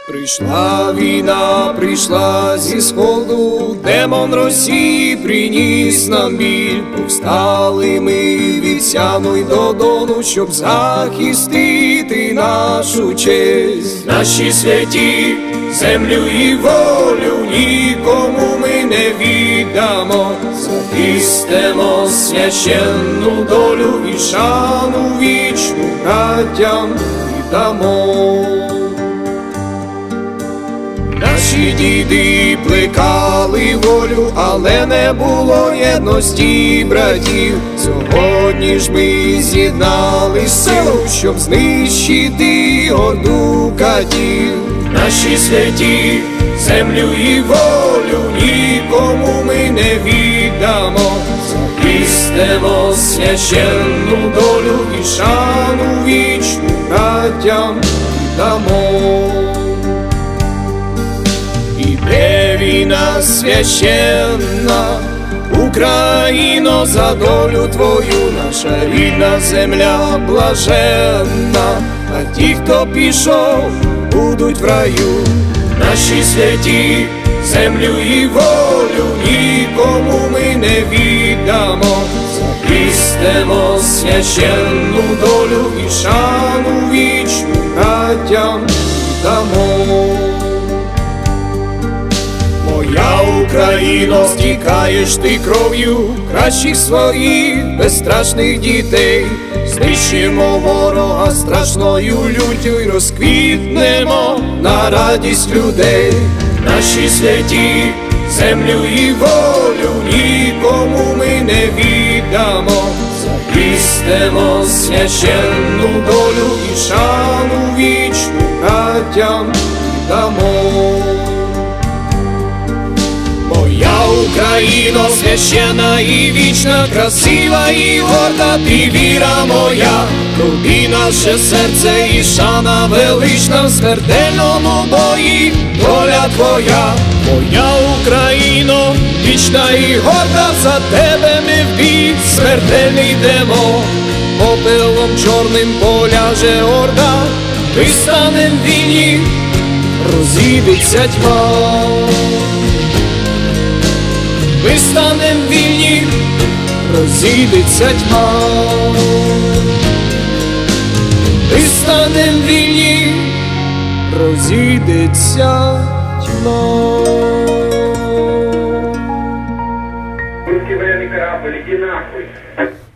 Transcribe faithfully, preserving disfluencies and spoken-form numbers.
Прийшла війна, прийшла зі сходу, демон Росії приніс нам біль. Повстали ми від Сяну й до Дону, щоб захистити нашу честь. Наші святі землю і волю нікому ми не віддамо. Захистимо священну долю і шану вічну братям віддамо. Наші діди плекали волю, але не було єдності братів. Сьогодні ж ми з'єднали силу, щоб знищити орду катів. Наші святі землю і волю нікому ми не віддамо. Захистимо священну долю і шану вічну братям віддамо. Іде війна священна, Україно, за долю твою, наша рідна земля блаженна, а ті, хто пішов, будуть в раю. Наші святі землю і волю нікому ми не віддамо. Захистимо священну долю і шану вічну братям віддамо. Моя Україно, стікаєш ти кров'ю кращих своїх безстрашних дітей. Знищимо ворога страшною люттю й розквітнемо на радість людей. Наші святі землю і волю нікому ми не віддамо. Захистимо священну долю і шану вічну братям віддамо. Моя Україно, священна і вічна, красива і горда, ти віра моя, тобі наше серце і шана велична, в смертельному бої доля твоя. Моя Україно, вічна і горда, за тебе ми в бій смертельний йдемо. Попелом чорним поляже орда, пристанем в війні, розійдеться тьма. Вистанем вільні, розійдеться тьма. Вистанем вільні, розійдеться тьма. Русский военный корабль, иди нахуй!